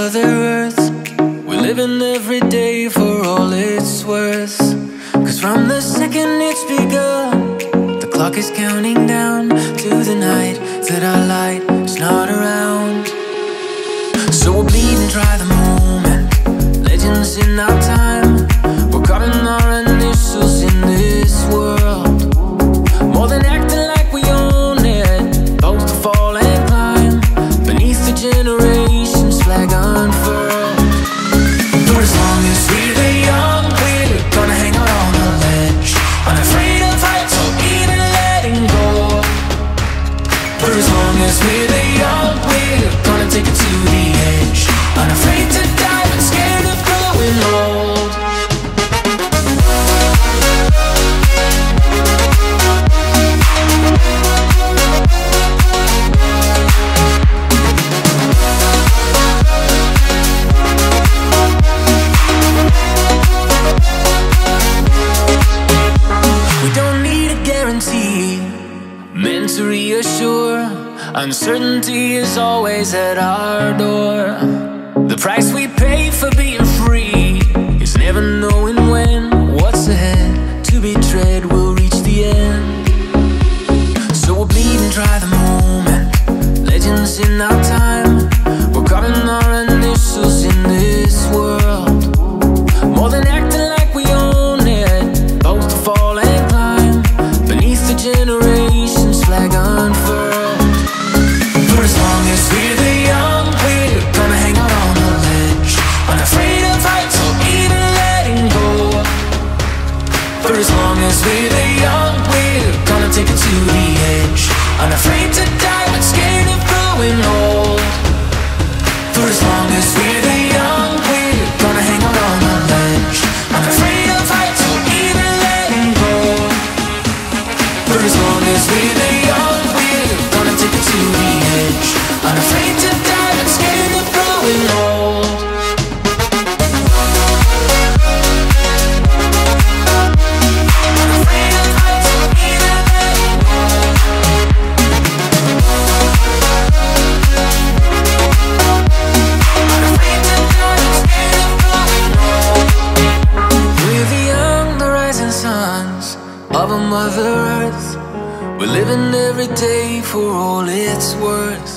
Mother Earth. We're living every day for all it's worth. Cause from the second it's begun, the clock is counting down to the night that our light is not around. So we'll bleed and dry the moment, legends in our time. We're carving our initials in this world. More than acting like we own it, both to fall and climb beneath the generations flag unfurled. For as long as we're young, we're gonna hang out on a ledge, unafraid of heights or even letting go. For as long as we're young, we're gonna take it to the edge, unafraid to die but scared of growing old. We don't need a guarantee meant to reassure. Uncertainty is always at our door. The price we pay for being free is never knowing when what's ahead to be tread will reach the end. So we'll bleed and dry the moment, legends in our time. We're carving our initials in this world. More than acting like we own it, both to fall and climb beneath the generations flag unfurled. For as long as we're young, we're gonna hang out on a ledge, unafraid of heights or even letting go. For as long as we're young, we're gonna take it to the edge, unafraid to die but scared of growing old. For as long as we're young, we're gonna hang out on a ledge, unafraid of heights or even letting go. For as long as we're young, we're gonna take it to the edge, unafraid to die but scared of growing old. Unafraid of heights or even letting go. Unafraid to die but scared of growing old. We're the young, the rising sons of a Mother Earth. We're living every day for all it's worth.